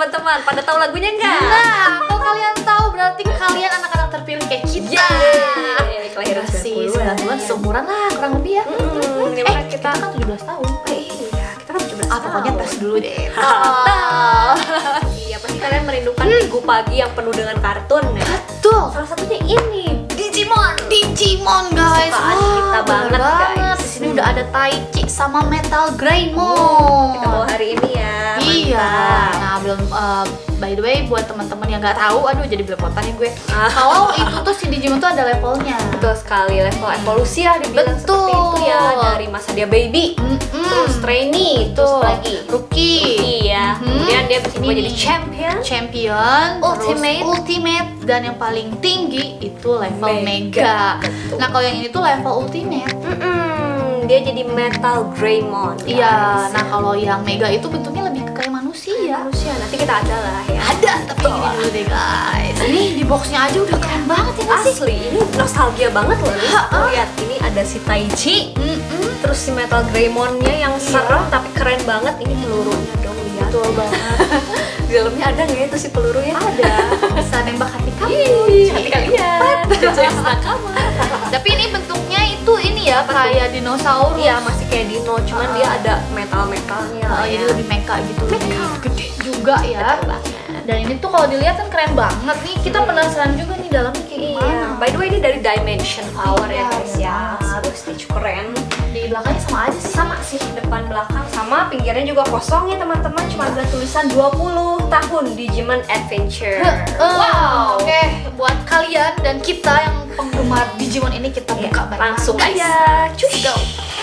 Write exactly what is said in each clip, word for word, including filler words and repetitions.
teman-teman? Pada tahu lagunya nggak? Nah, kalau kalian tahu berarti kalian anak-anak terpilih kayak kita. Yeay, kelahiran Masih sembilan puluhan. sembilan seumuran lah kurang lebih ya. Hmm, eh, kita, kita kan tujuh belas tahun. Oh, iya, kita kan tujuh belas Ah, pokoknya tahun. tes dulu deh. Oh. Iya, pasti kalian merindukan minggu pagi yang penuh dengan kartun ya. Betul. Salah satunya ini, Digimon. Digimon guys. Kesukaan Wah, kita bener banget, guys. Di sini udah ada Taichi sama Metal Greymon. Kita bawa hari ini ya. Iya. Mantap. Nah, belum uh, by the way buat teman-teman yang nggak tahu, aduh jadi belepotan nih gue. Ah. Kalau itu tuh si Digimon tuh ada levelnya. Betul sekali, level evolusi lah dibilang Betul. seperti itu ya. Dari masa dia baby, Mm-mm. terus trainee, terus Tuh, lagi rookie. iya. Mhm. Kemudian dia berubah Ini jadi nih. champion. Champion, Ultimate. terus ultimate, dan yang paling tinggi itu level Mega. mega. Betul. Nah kalau yang ini tuh level ultimate. Mm-mm, dia jadi Metal Greymon. Iya. guys. Nah kalau yang mega itu bentuknya lebih ke kayak manusia. manusia nanti kita ada lah ya. Ada tapi ini dulu deh guys. Ini di boxnya aja udah keren banget ya nggak sih? Asli, ini nostalgia banget loh nih. Tuh, lihat, ini ada si Taichi, Mm-mm. terus si Metal Greymonnya yang serem tapi keren banget. Ini pelurunya dong, lihat. Betul banget. Di dalamnya ada nggak ya itu si pelurunya? Ada. Bisa nembak hati kamu. Ih, hati kalian. Jangan nakama. Tapi ini bentuknya itu ini ya kayak dinosaurus. Iya, masih kayak dino, cuman Ah. dia ada metal-metalnya. Oh, lah jadi ya. lebih mecha gitu, lebih Mecha. gede juga ya. Betul banget. Dan ini tuh kalau dilihat kan keren banget nih. Kita penasaran juga nih dalamnya kayak Iya, gimana. by the way ini dari Dimension Power ya Iya, guys ya. benar. Sebuah Stitch keren. Di belakangnya sama aja sih. Sama sih, depan belakang sama, pinggirnya juga kosong ya teman-teman. Cuma ada tulisan dua puluh tahun Digimon Adventure. Wow. Oke, buat kalian dan kita yang penggemar Digimon ini kita Iya, buka baik-baik, langsung guys. aja. Cus. Go.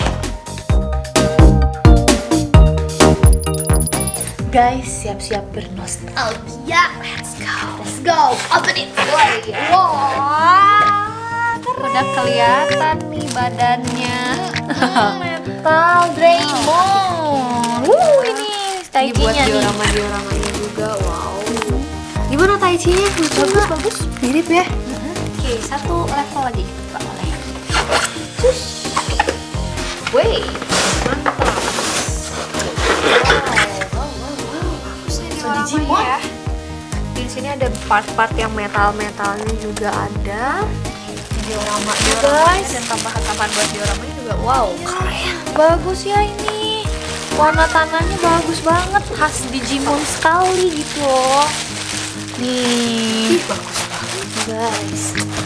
Guys, siap-siap bernostalgia. Let's go. Let's go. Open it. Wah, udah kelihatan nih badannya. Metal Greymon. Wuh, ini Dibuat Taichi-nya nih. diorama-dioramanya juga. Wow. Gimana Taichi-nya? Lucu Bagus, nggak? bagus. Mirip ya? Oke, satu level lagi. Kita oleh. Cus. Wih, mantap. Digimon. ya. Di sini ada part-part yang metal-metalnya juga ada. Diorama Guys. dan tambahan-tambahan buat dioramanya juga. Wow, Keren. Bagus ya ini. Warna tanahnya bagus banget, khas Digimon sekali gitu loh. Nih. bagus banget. Guys.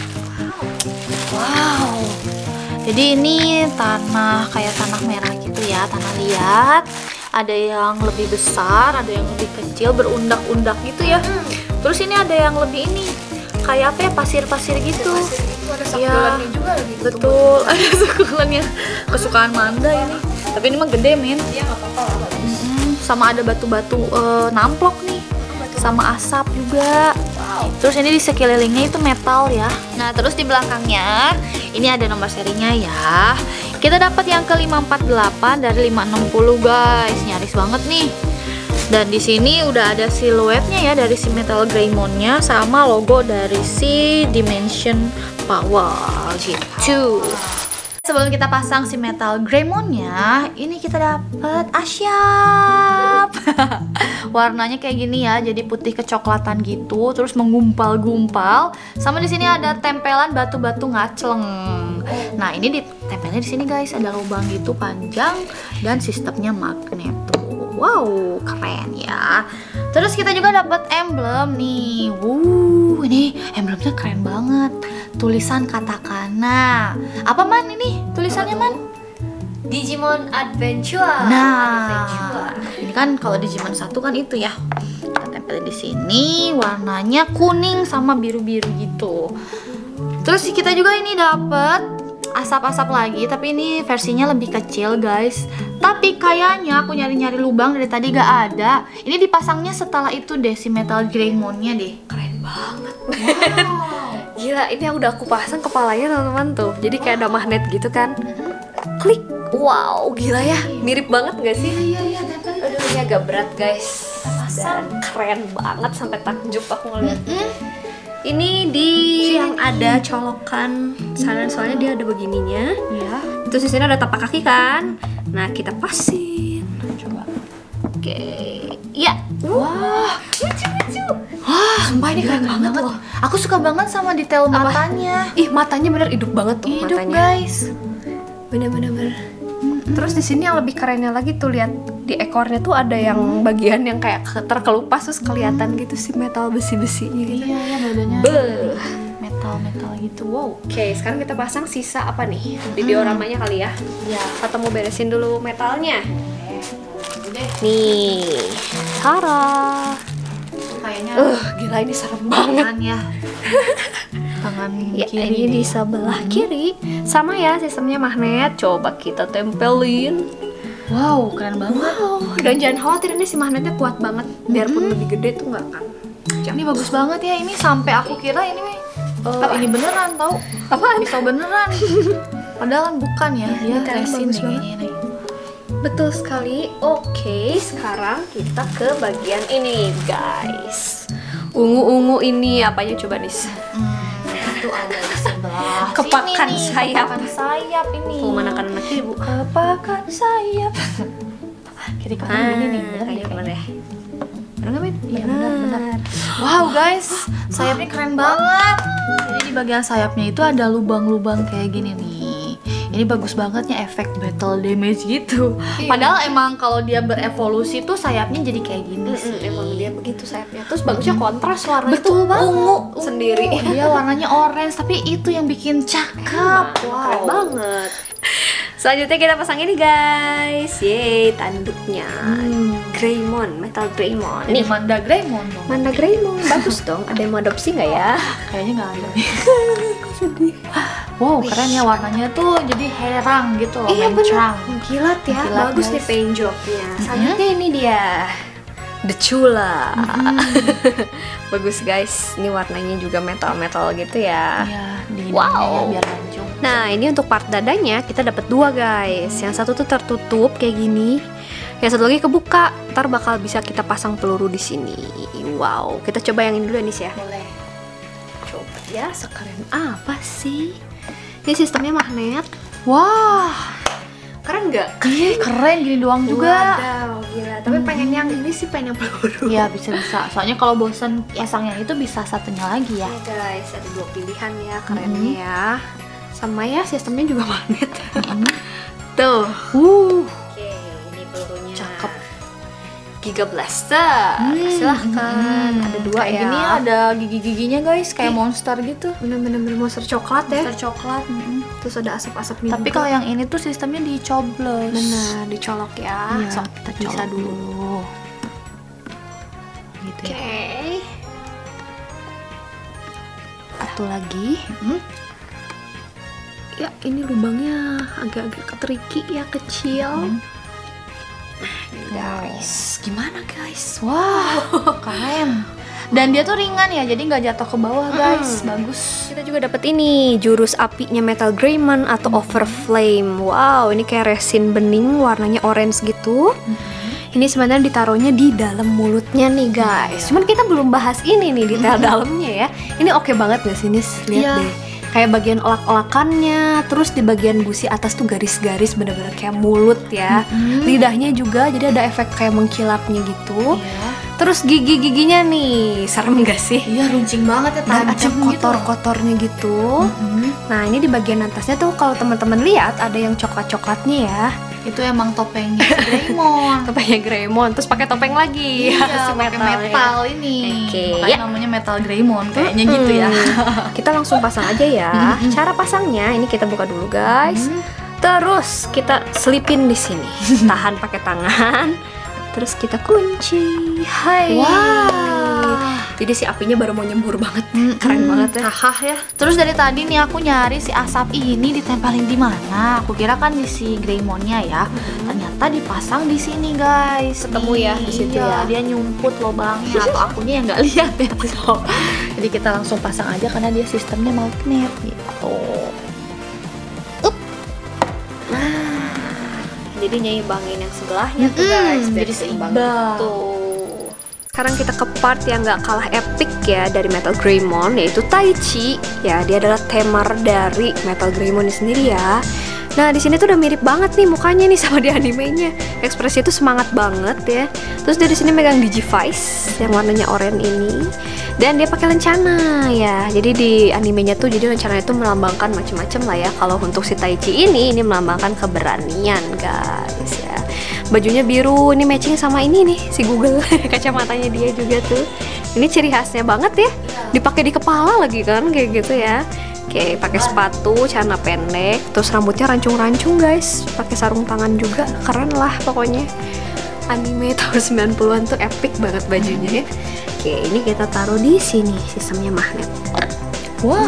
Wow. Jadi ini tanah kayak tanah merah gitu ya, tanah liat. Ada yang lebih besar, ada yang lebih kecil, berundak-undak gitu ya. Terus ini ada yang lebih ini, kayak apa ya, pasir-pasir gitu. Ada sakulannya juga lagi. Betul, ada sakulannya. Kesukaan Manda ini. Tapi ini mah gede, Min. Iya, nggak apa-apa lah. Mm-mm, sama ada batu-batu eh, namplok nih. Sama asap juga. Terus ini di sekelilingnya itu metal ya. Nah, terus di belakangnya ini ada nomor serinya ya. Kita dapat yang ke lima empat delapan dari lima enam nol guys. Nyaris banget nih. Dan di sini udah ada siluetnya ya dari si Metal Greymonnya sama logo dari si Dimension Power gitu. Sebelum kita pasang si Metal Greymonnya, ini kita dapat asyap. Warnanya kayak gini ya, jadi putih kecoklatan gitu, terus menggumpal-gumpal. Sama di sini ada tempelan batu-batu ngacleng. Nah, ini ditempelnya di sini guys, ada lubang gitu panjang dan sistemnya magnet tuh. Wow, keren ya. Terus kita juga dapat emblem nih. Wuh, ini emblemnya keren banget. Tulisan katakana. Apa Man ini? Tulisannya Man? Digimon Adventure. Nah, Adventure. ini kan kalau Digimon satu kan itu ya. Kita tempelin di sini, warnanya kuning sama biru-biru gitu. Terus kita juga ini dapat asap-asap lagi, tapi ini versinya lebih kecil guys. Tapi kayaknya aku nyari-nyari lubang dari tadi gak ada. Ini dipasangnya setelah itu deh si Metal Greymonnya deh. Keren banget. Wow. Gila, ini yang udah aku pasang kepalanya teman-teman tuh. Jadi kayak ada magnet gitu kan. Klik. Wow, gila ya. Mirip banget gak sih? Iya iya tempel. Aduh, ini agak berat guys. Dan keren banget sampai takjub aku ngeliat. Ini di yang ada colokan sana, soalnya dia ada begininya. Iya. Terus di sini ada tapak kaki kan. Nah, kita pasin. Coba. Oke. Ya. Wah, Sumpah ini keren banget loh. Aku suka banget sama detail Apa? matanya. Ih, matanya bener hidup banget tuh Hidup matanya. guys. Bener-bener. Terus di sini yang lebih kerennya lagi tuh lihat di ekornya tuh ada yang bagian yang kayak ke- terkelupas terus kelihatan gitu si metal besi-besinya gitu. Iya ya badannya. Beuh. Metal-metal gitu. Wow. Oke, sekarang kita pasang sisa apa nih? Di dioramanya kali ya. Iya. Atau mau beresin dulu metalnya? Deh. Nih. Tara. Kayaknya Uh, gila ini serem banget. tangan ya. Tangan Ya, kiri ini di nih. sebelah kiri. Sama ya sistemnya magnet. Coba kita tempelin. Wow, keren banget. Wow, dan jangan khawatir ini si magnetnya kuat banget. Biarpun lebih gede tuh nggak akan. Ini bagus banget ya. Ini sampai aku kira ini Oh, ini beneran tau. apaan? Pisau beneran. Padahal kan bukan ya. Ini Dia ternyata resin bagus deh banget. kayaknya ini. Betul sekali. Oke, sekarang kita ke bagian ini, guys. Ungu-ungu ini apanya coba nih? Hmm, itu ada di sebelah Kepakan sini nih, sayap. kepakan sayap ini. Tuh mana kanan mana kiri, Bu? Kepakan sayap. Kiri kanan Ah, ini nih, bener kayaknya deh. bener ya. Bener nggak, Min? Iya, bener, bener. Wow guys, sayapnya keren banget. Jadi di bagian sayapnya itu ada lubang-lubang kayak gini nih. Ini bagus banget ya efek battle damage gitu. Iya. Padahal emang kalau dia berevolusi tuh sayapnya jadi kayak gini sih. Mm-mm, emang dia begitu sayapnya. Terus bagusnya kontras warnanya Betul tuh banget. ungu sendiri. Oh, dia warnanya orange tapi itu yang bikin cakep. Keren banget. Selanjutnya kita pasang ini, guys. Yeay, tanduknya. Hmm. Greymon, metal Greymon. Ini Nih, Manda Greymon dong. Manda Greymon. Bagus dong. Ada yang mau adopsi nggak ya? Kayaknya nggak ada nih. Sedih. Wow, keren ya warnanya tuh jadi herang gitu loh, Iya mencerang. bener, mengkilat ya. Mengkilat, Bagus guys. nih paint jobnya. Selanjutnya ini dia, The Chula. Bagus guys, ini warnanya juga metal-metal gitu ya. Iya, di Wow. ya, biar lancung. Nah ini untuk part dadanya kita dapat dua guys. Yang satu tuh tertutup kayak gini, yang satu lagi kebuka. Ntar bakal bisa kita pasang peluru di sini. Wow, kita coba yang ini dulu nih ya. Boleh. Coba ya, sekeren apa sih? Ini sistemnya magnet. Wah, Keren nggak? iya keren gini doang juga. Wadaw, gila. Tapi pengen yang ini sih, pengen yang peluru. Iya bisa bisa. Soalnya kalau bosan pasang yang itu bisa satunya lagi ya. Ya guys, ada dua pilihan ya, kerennya ya. Sama ya, sistemnya juga magnet. Tuh. Uh, Oke, ini pelurunya. Cakep. Giga Blaster. Silahkan. Ada dua kayak ya. gini ada gigi-giginya guys, kayak monster gitu. Bener-bener monster coklat ya. Monster coklat. Terus ada asap-asapnya. Tapi juga. kalau yang ini tuh sistemnya dicoblos. benar dicolok ya. Iya, Sok, kita bisa colok dulu. dulu. Gitu Oke. ya. Satu lagi. Hmm? Ya, ini lubangnya agak-agak ketriki ya, kecil. Hmm. Guys, gimana guys? Wow, keren. Dan dia tuh ringan ya, jadi nggak jatuh ke bawah guys. Bagus. Kita juga dapat ini jurus apinya Metal Greymon atau Overflame. Wow, ini kayak resin bening warnanya orange gitu. Ini sebenarnya ditaruhnya di dalam mulutnya nih guys. Cuman kita belum bahas ini nih detail dalamnya ya. Ini oke banget gak sih Nis? Lihat Iya. deh. Kayak bagian olak-olakannya, terus di bagian busi atas tuh garis-garis bener-bener kayak mulut ya. Lidahnya juga jadi ada efek kayak mengkilapnya gitu. Iya. Terus gigi-giginya nih, serem gak sih? Iya, runcing banget ya, Dan ada tajam gitu. kotor-kotornya gitu. Nah ini di bagian atasnya tuh kalau teman-teman lihat ada yang coklat-coklatnya ya. Itu emang topengnya si Greymon. Topengnya Greymon, terus pakai topeng lagi. Iya, si pakai metalnya. metal ini. Oke, Makanya ya. namanya metal Greymon kayaknya gitu ya. Kita langsung pasang aja ya. Cara pasangnya ini kita buka dulu guys. Terus kita selipin di sini. Tahan pakai tangan. Terus kita kunci. Hai. Wah. Jadi si apinya baru mau nyembur banget. Keren banget ya. Hah ya. Terus dari tadi nih aku nyari si asap ini ditempelin di mana? Aku kira kan di si Greymonnya ya. Ternyata dipasang di sini guys. Ketemu ya di situ Iya, ya. dia nyumput lubangnya atau akunya yang nggak lihat ya. So, jadi kita langsung pasang aja karena dia sistemnya magnet gitu. Jadi nyimbangin yang sebelahnya tuh Mm-mm, guys, biar jadi seimbang seimbang. gitu. Sekarang kita ke part yang gak kalah epic ya dari Metal Greymon, yaitu Taichi. Ya, dia adalah temar dari Metal Greymon ini sendiri ya. Nah, di sini tuh udah mirip banget nih mukanya nih sama di animenya. Ekspresi itu semangat banget ya. Terus dari sini megang Digivice yang warnanya oranye ini. Dan dia pakai lencana ya. Jadi di animenya tuh jadi lencana itu melambangkan macam-macam lah ya. Kalau untuk si Taichi ini ini melambangkan keberanian guys ya. Bajunya biru, ini matching sama ini nih si Google kacamatanya dia juga tuh. Ini ciri khasnya banget ya. Dipakai di kepala lagi kan kayak gitu ya. Oke, pakai sepatu, celana pendek, terus rambutnya rancung-rancung guys. Pakai sarung tangan juga, keren lah pokoknya. Anime tahun sembilan puluhan tuh epic banget bajunya ya. Oke, ini kita taruh di sini sistemnya magnet. Wow.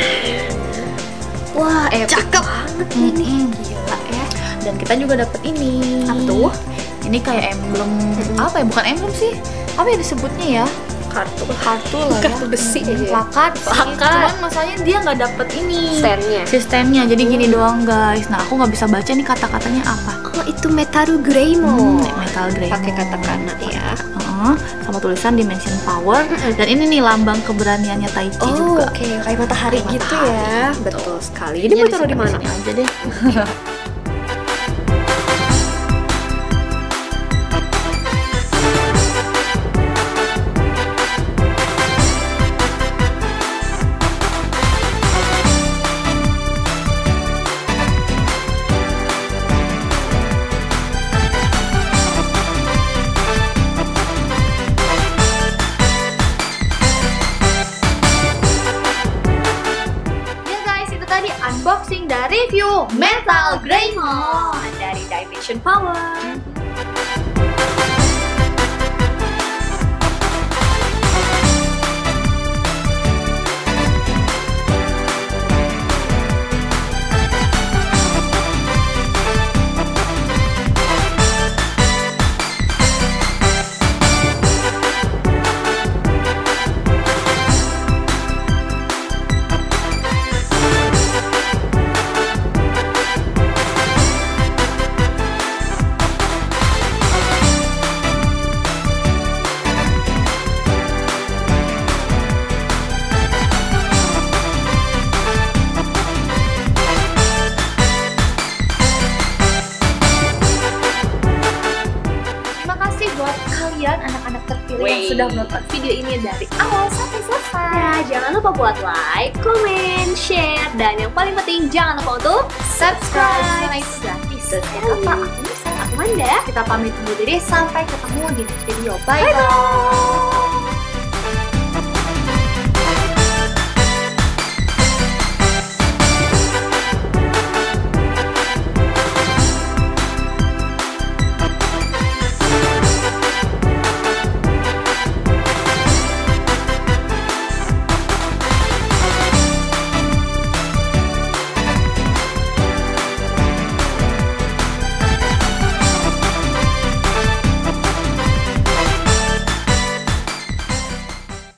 Wah, epic Cakep banget ini. Gila ya. Dan kita juga dapat ini. Apa tuh? Ini kayak emblem apa ya? Bukan emblem sih. Apa ya disebutnya ya? Kartu Kartu lah ya. Kartu besi aja ya? Plakat. sih. Plakat. Cuman masalahnya dia nggak dapet ini. Stand-nya. Sistemnya. Jadi gini doang guys. Nah aku nggak bisa baca nih kata-katanya apa. Oh, itu Metaru Greymon. Hmm, Metal Greymon. Pakai katakana ya. Uh, sama tulisan Dimension Power. Dan ini nih lambang keberaniannya Taichi Oh, juga. oke, kayak matahari Kayak gitu matahari, ya. gitu. Betul sekali. Jadi mau taruh di mana? Sini aja deh. Unboxing dan review Metal Greymon Dari Dimension Power. buat kalian anak-anak terpilih yang Wey. sudah menonton video ini dari awal sampai selesai. Ya, jangan lupa buat like, comment, share, dan yang paling penting jangan lupa untuk Subscribe, karena itu gratis. Saya Kata, aku Nisa, aku Manda. Kita pamit undur diri, sampai ketemu di next video. Bye Bye-bye. bye.